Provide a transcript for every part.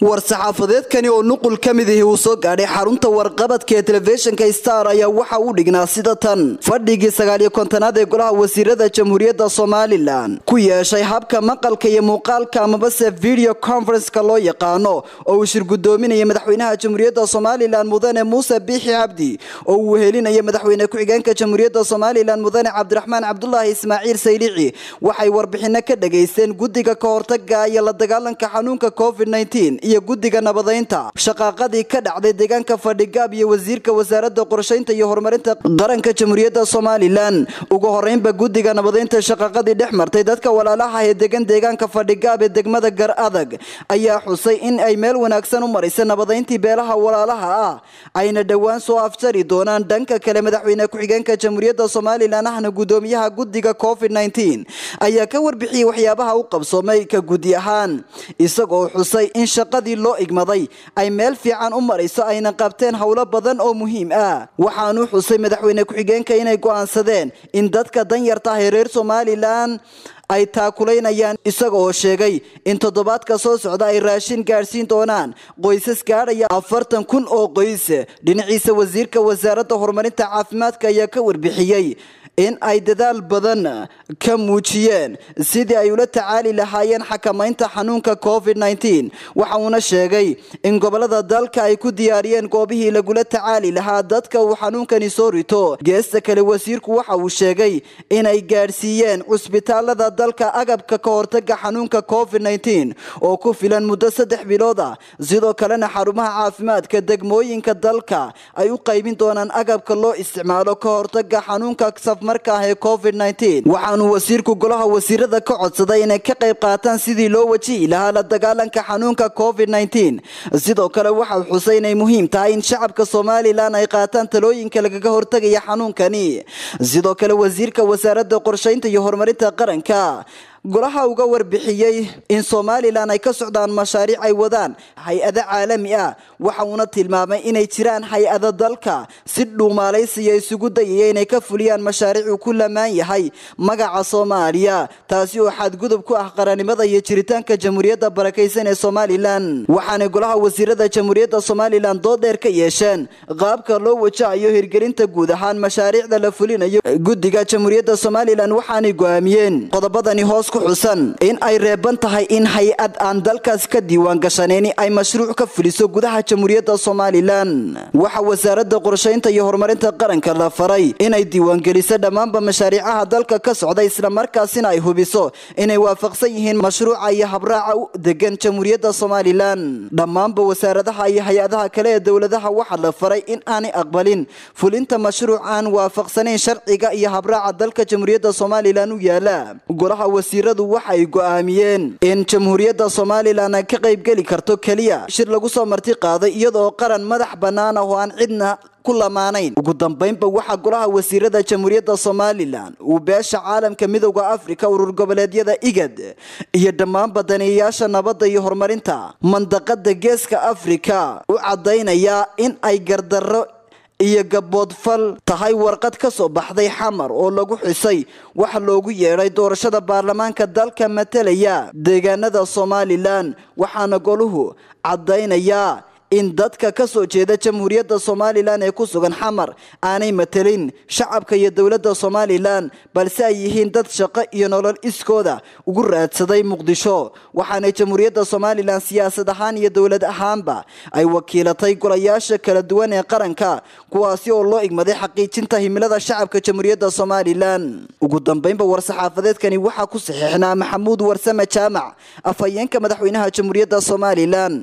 war-saxaafadeedkani oo nuqul ka mid ah uu soo gaadhay xarunta warqabadka ee telefishinka Star ayaa waxa uu dhignaa sida tan fadhigii 9-aad ee golaha wasiirada Jamhuuriyadda Soomaaliland ku yeeshay habka maqalka iyo muuqaalka ama video conference-ka loo yaqaano oo uu shir gudoominaya madaxweynaha Jamhuuriyadda Soomaaliland Mudane Muuse Biixi Cabdi oo uu helinaya madaxweyne ku-xigeenka Jamhuuriyadda Soomaaliland Mudane Cabdiraxmaan Cabdullaahi Ismaaciil Saylici waxay warbixino ka dhageysteen guddiga ka hortagga iyo la dagaalanka xanuunka COVID-19 iyo guddiga nabadeynta shaqaqadii ka dhacday deegaanka Fadhigaab iyo wasiirka wasaaradda qorsheynta iyo horumarinta qaranka Jamhuuriyadda Soomaaliland ugu horeynba guddiga nabadeynta shaqaqadii dhexmartay dadka walaalaha ah ee deegaanka Fadhigaab ee degmada Gar Adag ayaa xusay in ay meel wanaagsan u marisay nabadeyntii beelaha walaalaha ah ayna dhawaan soo afjari doonaan dhanka kale madaxweyne ku-xigeenka Jamhuuriyadda Soomaaliland ahna gudoomiyaha guddiga COVID-19 ayaa ka warbixiyay waxyaabaha uu qabsoomay ka guddi ahaan isagoo xusay in shaqadii loo igmaday ay meel fiican u marayso ayna qabteen hawlo badan oo muhiim ah waxaanu xusay madaxweyne ku-xigeenka inay go'aansadeen in dadka danyarta ah ee reer Soomaaliland ay taakuleynayaan isagoo sheegay in toddobaadka soo socda ay raashin gaarsiin doonaan qoysas gaaraya 40,000 oo qoys dhinaciisa wasiirka wasaaradda horumarinta caafimaadka ayaa ka warbixiyay in ay dadaal badan ka muujiyeen sidii ay ula tacaali lahaayeen xakamaynta xanuunka COVID-19 waxa uu sheegay in gobolada dalka ay ku diyaariyeen goobihii lagula tacaali lahaa dadka uu xanuunkani soo rito geesta kale wasiirku waxa uu sheegay in ay gaarsiiyeen cusbitaalada dalka agabka ka hortagga xanuunka COVID-19 oo ku filan muddo 3 bilood ah sidoo kalena xarumaha caafimaadka degmooyinka dalka ay u qaybin doonaan agabka loo isticmaalo ka hortagga xanuunka marka ah COVID-19 waxaanu wasiirku golaha wasiirada ka codsaday inay ka qayb qaataan sidii loo wajihi lahaa la dagaalanka xanuunka COVID-19 sidoo kale waxa uu xusay inay muhiim tahay in shacabka Soomaaliland ay qaataan talooyinka lagaga hortagaya xanuunkani sidoo kale wasiirka wasaaradda qorsheynta iyo horumarinta qaranka golaha uga warbixiyay in Soomaaliland ay ka socdaan mashaariic ay wadaan hay'ado caalami ah waxa uu tilmaamay inay jiraan hay'ado dalka si dhuumaalaysiga isugu dayay inay ka fuliyaan mashaariic ku lamaan yahay magaca Soomaaliya taasi oo xadgudub ku ah qaranimada iyo jiritaanka Jamhuuriyadda barakeysan ee Soomaaliland waxaana golaha wasiirada Jamhuuriyadda Soomaaliland dood dheer ka yeesheen qaabka loo wajahayo hirgelinta guud ahaan mashaariicda la fulinayo guddiga Jamhuuriyadda Soomaaliland waxaanay go'aamiyeen qodobadani hoos xusan in ay reeban tahay in hay'ad aan dalkaas ka diiwaan gashaneyn ay mashruuc ka fuliso gudaha Jamhuuriyadda Soomaaliland waxa wasaaradda qorsheynta iyo horumarinta qaranka la faray inay diiwaan geliso dhammaan mashaariicaha dalka ka socda isla markaasina ay hubiso inay waafaqsan yihiin mashruuca iyo habraaca u degan Jamhuuriyadda Soomaaliland dhammaan wasaaradaha iyo hay'adaha kale ee dawladaha waxa la faray in aanay aqbalin fulinta mashruucan waafaqsanayn sharciga iyo habraaca dalka Jamhuuriyadda Soomaaliland u yaala golaha waxay go'aamiyeen in Jamhuuriyadda Soomaaliland ay ka qayb gali karto kaliya shir lagu soo marti qaaday iyadoo qaran madax bannaan oo aan cidna ku lamaanayn ugu dambeynba waxa golaha wasiirada Jamhuuriyadda Soomaaliland uu beesha caalamka midowga Afrika urur goboleedyada IGAD iyo dhammaan badanayaasha nabadda iyo horumarinta mandaqada geeska Afrika u cadeynaya in ay gardarro iyo gaboodfal tahay warqad ka soo baxday xamar oo lagu xisay waxa loogu yeeray doorashada baarlamaanka dalka matalaya deegaanada Soomaaliland waxaana goluhu cadeynaya in dadka ka soo jeeda Jamhuuriyadda Soomaaliland ee ku sugan xamar aanay matalin shacabka iyo dawladda Soomaaliland balse ay yihiin dad shaqo iyo nolol iskooda ugu raadsaday Muqdisho waxaana Jamhuuriyadda Soomaaliland siyaasad ahaan iyo dawlad ahaanba ay wakiilatay golayaasha kala duwan ee qaranka kuwaasi oo loo igmaday xaqiijinta himilada shacabka Jamhuuriyadda Soomaaliland ugu dambeynba war-saxaafadeedkani waxa ku saxiixnaa Maxamuud Warsame Jaamac afhayeenka madaxweynaha Jamhuuriyadda Soomaaliland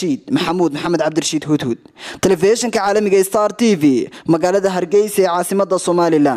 Maxamed Cabdirashiid Hudhud telefishinka caalamiga Star TV magaalada Hargeysa ee caasimadda Soomaaliland